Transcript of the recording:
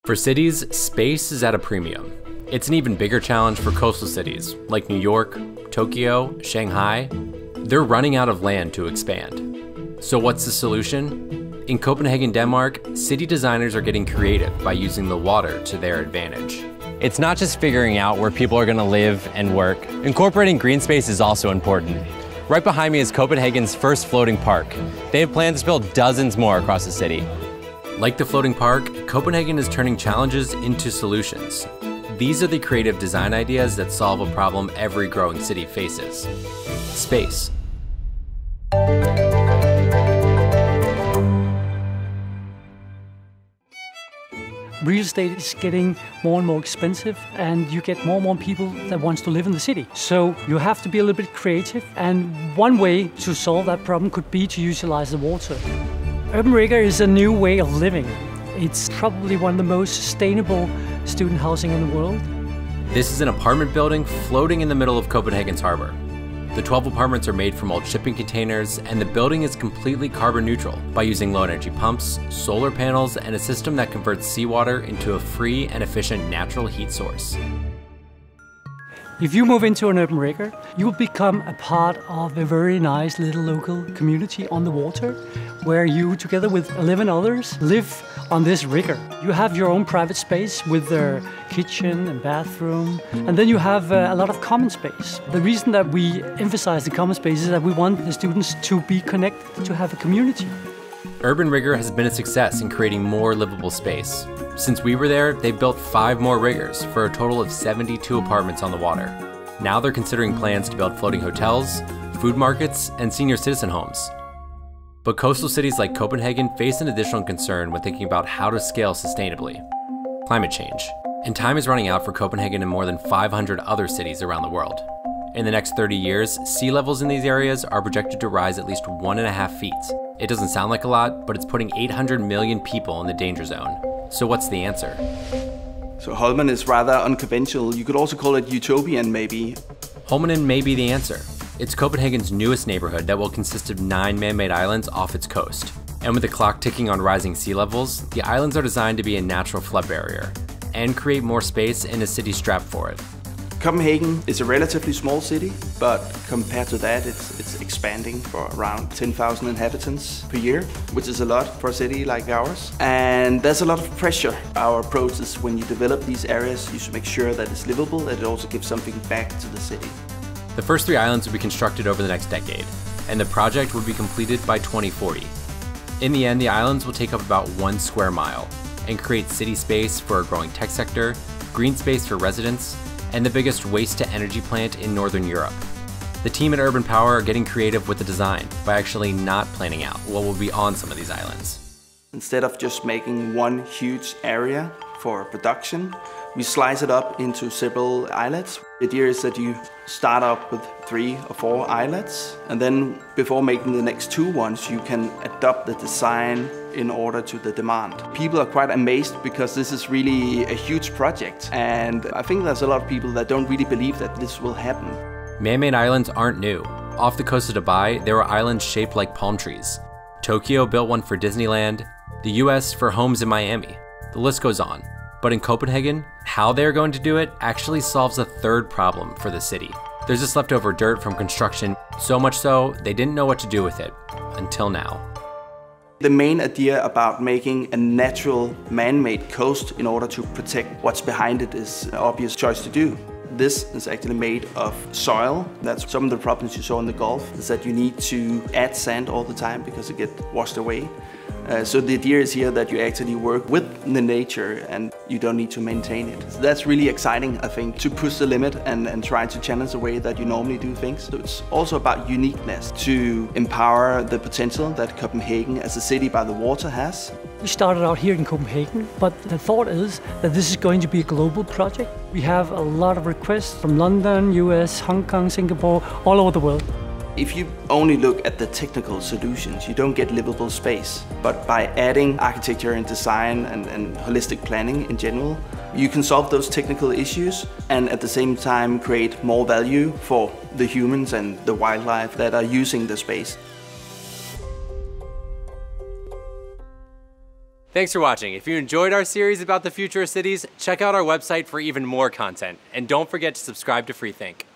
For cities, space is at a premium. It's an even bigger challenge for coastal cities like New York, Tokyo, Shanghai. They're running out of land to expand. So what's the solution? In Copenhagen, Denmark, city designers are getting creative by using the water to their advantage. It's not just figuring out where people are going to live and work. Incorporating green space is also important. Right behind me is Copenhagen's first floating park. They have plans to build dozens more across the city. Like the floating park, Copenhagen is turning challenges into solutions. These are the creative design ideas that solve a problem every growing city faces: space. Real estate is getting more and more expensive, and you get more and more people that wants to live in the city. So you have to be a little bit creative, and one way to solve that problem could be to utilize the water. Urban rigor is a new way of living. It's probably one of the most sustainable student housing in the world. This is an apartment building floating in the middle of Copenhagen's harbor. The 12 apartments are made from old shipping containers, and the building is completely carbon neutral by using low energy pumps, solar panels, and a system that converts seawater into a free and efficient natural heat source. If you move into an urban rigor, you will become a part of a very nice little local community on the water, where you, together with 11 others, live on this rigor. You have your own private space with their kitchen and bathroom, and then you have a lot of common space. The reason that we emphasize the common space is that we want the students to be connected, to have a community. Urban rigor has been a success in creating more livable space. Since we were there, they've built 5 more rigors for a total of 72 apartments on the water. Now they're considering plans to build floating hotels, food markets, and senior citizen homes. But coastal cities like Copenhagen face an additional concern when thinking about how to scale sustainably: climate change. And time is running out for Copenhagen and more than 500 other cities around the world. In the next 30 years, sea levels in these areas are projected to rise at least 1.5 feet. It doesn't sound like a lot, but it's putting 800 million people in the danger zone. So what's the answer? So Holmen is rather unconventional. You could also call it utopian, maybe. Holmen may be the answer. It's Copenhagen's newest neighborhood that will consist of 9 man-made islands off its coast. And with the clock ticking on rising sea levels, the islands are designed to be a natural flood barrier and create more space in a city strapped for it. Copenhagen is a relatively small city, but compared to that, it's expanding for around 10,000 inhabitants per year, which is a lot for a city like ours. And there's a lot of pressure. Our approach is when you develop these areas, you should make sure that it's livable, that it also gives something back to the city. The first 3 islands will be constructed over the next decade, and the project will be completed by 2040. In the end, the islands will take up about 1 square mile and create city space for a growing tech sector, green space for residents, and the biggest waste-to-energy plant in Northern Europe. The team at Urban Power are getting creative with the design by actually not planning out what will be on some of these islands. Instead of just making one huge area for production, we slice it up into several islets. The idea is that you start up with 3 or 4 islets, and then before making the next 2 ones, you can adapt the design in order to the demand. People are quite amazed because this is really a huge project, and I think there's a lot of people that don't really believe that this will happen. Man-made islands aren't new. Off the coast of Dubai, there were islands shaped like palm trees. Tokyo built one for Disneyland, the US for homes in Miami. The list goes on. But in Copenhagen, how they're going to do it actually solves a 3rd problem for the city. There's this leftover dirt from construction, so much so they didn't know what to do with it, until now. The main idea about making a natural man-made coast in order to protect what's behind it is an obvious choice to do. This is actually made of soil. That's some of the problems you saw in the Gulf, is that you need to add sand all the time because it gets washed away. So the idea is here that you actually work with the nature and you don't need to maintain it. So that's really exciting, I think, to push the limit and try to challenge the way that you normally do things. So it's also about uniqueness, to empower the potential that Copenhagen as a city by the water has. We started out here in Copenhagen, but the thought is that this is going to be a global project. We have a lot of requests from London, US, Hong Kong, Singapore, all over the world. If you only look at the technical solutions, you don't get livable space. But by adding architecture and design and holistic planning in general, you can solve those technical issues and at the same time create more value for the humans and the wildlife that are using the space. Thanks for watching. If you enjoyed our series about the future of cities, check out our website for even more content. And don't forget to subscribe to Freethink.